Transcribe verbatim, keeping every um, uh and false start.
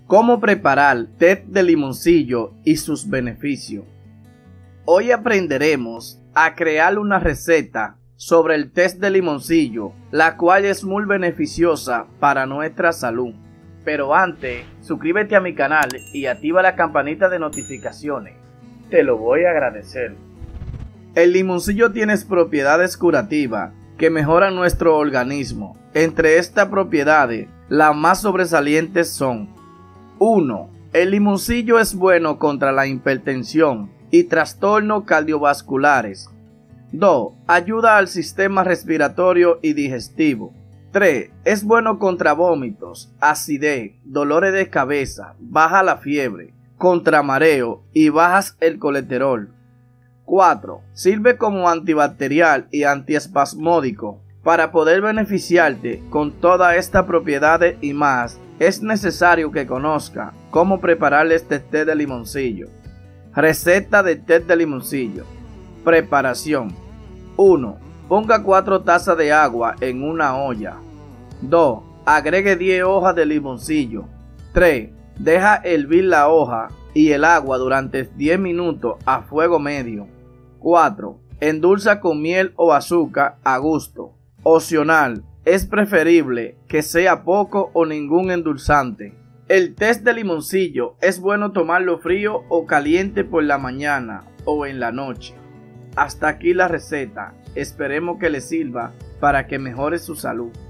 Cómo preparar té de limoncillo y sus beneficios. Hoy aprenderemos a crear una receta sobre el té de limoncillo, la cual es muy beneficiosa para nuestra salud. Pero antes, suscríbete a mi canal y activa la campanita de notificaciones. Te lo voy a agradecer. El limoncillo tiene propiedades curativas que mejoran nuestro organismo. Entre estas propiedades, las más sobresalientes son: uno. El limoncillo es bueno contra la hipertensión y trastornos cardiovasculares. dos. Ayuda al sistema respiratorio y digestivo. tres. Es bueno contra vómitos, acidez, dolores de cabeza, baja la fiebre, contra mareo y bajas el colesterol. cuatro. Sirve como antibacterial y antiespasmódico. Para poder beneficiarte con todas estas propiedades y más, es necesario que conozca cómo preparar este té de limoncillo. Receta de té de limoncillo. Preparación. uno. Ponga cuatro tazas de agua en una olla. dos. Agregue diez hojas de limoncillo. tres. Deja hervir la hoja y el agua durante diez minutos a fuego medio. cuatro. Endulza con miel o azúcar a gusto. Opcional. Es preferible que sea poco o ningún endulzante. El té de limoncillo es bueno tomarlo frío o caliente por la mañana o en la noche. Hasta aquí la receta. Esperemos que le sirva para que mejore su salud.